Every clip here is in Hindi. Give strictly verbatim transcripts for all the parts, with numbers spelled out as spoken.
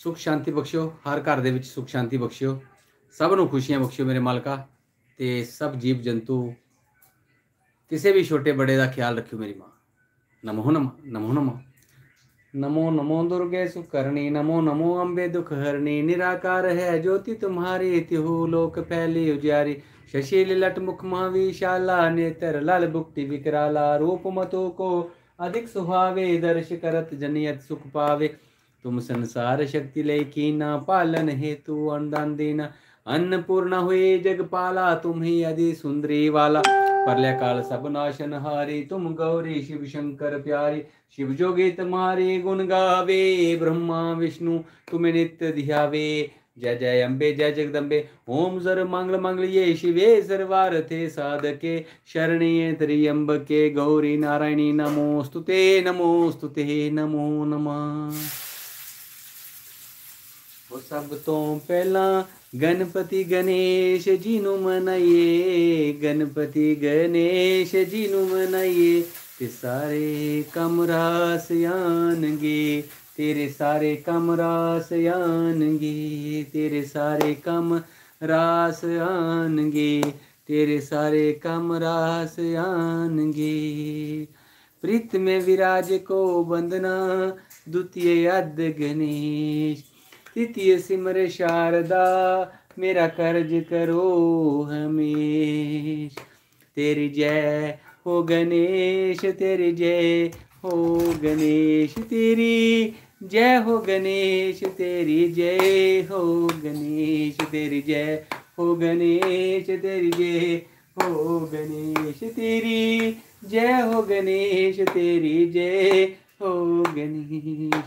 सुख शांति बख्शियो, हर घर दे विच सुख शांति बख्शियो, सब नूं खुशियां बख्शियो मेरे मालका, ते सब जीव जंतु किसी भी छोटे बड़े का ख्याल रखियो मेरी माँ। नमो नमः नमो नमः। नमो नमो दुर्गे सुकरणी, नमो नमो अम्बे दुख हरणी, निराकार है ज्योति तुम्हारी, तिहु लोक फैली उजियारी, शशि लट मुख महाविशाला, नेत्र लाल बुक्ति विकराला, रूप मतो को अधिक सुहावे, दर्श करत जनियत सुख पावे, तुम संसार शक्ति ले कीना, पालन हेतु अनुदान देना, अन्नपूर्णा हुई जगपाला, तुम ही आदि सुंदरी वाला, प्रलय काल सब नाशन हारी, तुम गौरी शिव शंकर प्यारी, शिव जोगी तुम्हारे गुण गावे, ब्रह्मा विष्णु तुम्हें नित्य ध्यावे, जय जय अम्बे जय जगदम्बे, ओम जर मंगल मंगलिये शिवे सर्वार्थे साधके, शरणिये त्र्यंबके गौरी नारायणी, नमोस्तुते नमोस्तुते नमो नमः। वो सब तो पहला गणपति गणेश जी नू मनाइए, गणपति गणेश जी नू मनाइए, ते सारे कम रास आनगे, तेरे सारे कम रास आनगे, तेरे सारे कम रास आनगे, तेरे सारे कम रास आनगे। प्रीत में विराज को वंदना, द्वितीय अद गणेश, तृतीय सिमर शारदा, मेरा कर्ज करो हमेश, तेरी जय हो गणेश, तेरी जय हो गणेश, तेरी जय हो गणेश, तेरी जय हो गणेश, तेरी जय हो गणेश, तेरी जय हो गणेश, तेरी जय हो गणेश, तेरी जय हो गणेश।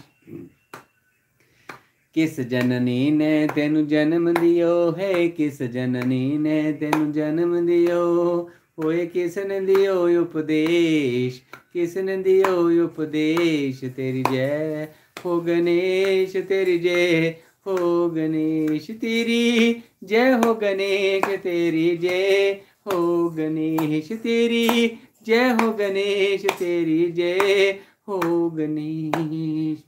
किस जननी ने तेनु जन्म दियो है, किस जननी ने तेनु जन्म दियो, होए किसने दियो उपदेश, किसने दियो उपदेश, तेरी जय हो गणेश, तेरी जय हो गणेश, तेरी जय हो गणेश, तेरी जय हो गणेश, तेरी जय हो गणेश, तेरी जय हो गणेश।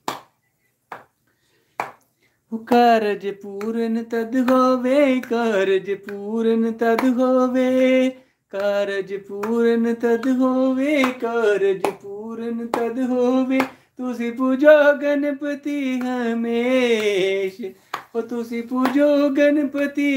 कारज पूर्ण तद होवे, कारज पूर्ण तद होवे, कारज पूर्ण तद होवे, कारज पूर्ण तद होवे, तुसी पूजो गणपति हमेश, ओ तुसी पूजो गणपति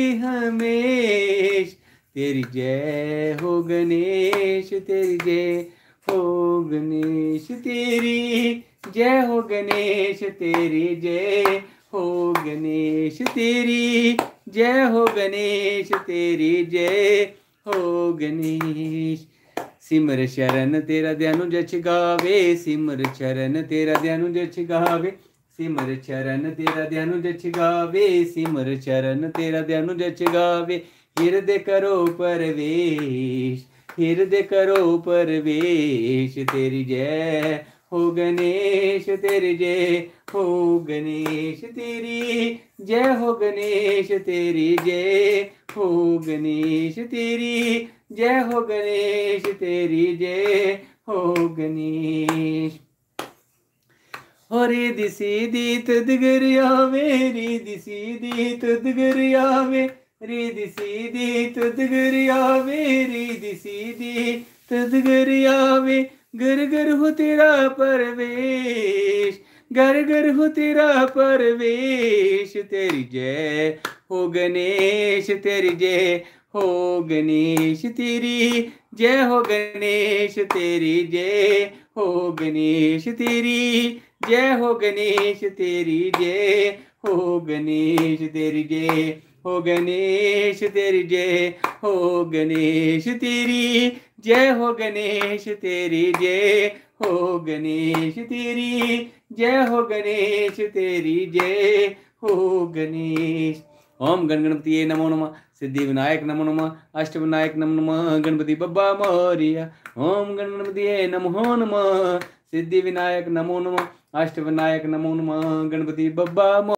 हमेश, तेरी जय हो गणेश, तेरी जय हो गणेश, तेरी जय हो गणेश, तेरी जय हो गणेश, तेरी जय हो गणेश, तेरी जय हो गणेश। सिमर शरण तेरा ध्यानु जच गावे, सिमर शरण तेरा ध्यानु जच गावे, सिमर शरण तेरा ध्यानु जच गावे, सिमर शरण तेरा ध्यानु जच गावे, हृदय करो परवेश, हृदय करो परवेश, तेरी जय हो गणेश, तेरी जय हो गणेश, तेरी जय हो गणेश, तेरी जय हो गणेश, तेरी जय हो गणेश, तेरी जय हो गणेश। हो रिद्धि सिद्धि तदगर आवे, रिद्धि सिद्धि तदगर आवे, रिद्धि सिद्धि तदगर आवे, रिद्धि सिद्धि तदगर आवे, घर घर हो तेरा परवेश, घर घर हो तेरा परवेश, तेरी जय हो गणेश, तेरी जय हो गणेश, तेरी जय हो गणेश, तेरी जय हो गणेश, तेरी जय हो गणेश, तेरी जय हो गणेश, तेरी जय हो गणेश, तेरी जय हो गणेश, तेरी जय हो गणेश, तेरी जय हो गणेश, तेरी जय हो गणेश, तेरी जय हो गणेश। ओम गण गणपति नमो नमः, सिद्धि विनायक नमो नमः, अष्ट विनायक नमो नमः, गणपति बब्बा मोरिया। ओम गण गणपति नमो नमः, सिद्धि विनायक नमो नमः, अष्ट विनायक नमो नमः, गणपति बब्बा।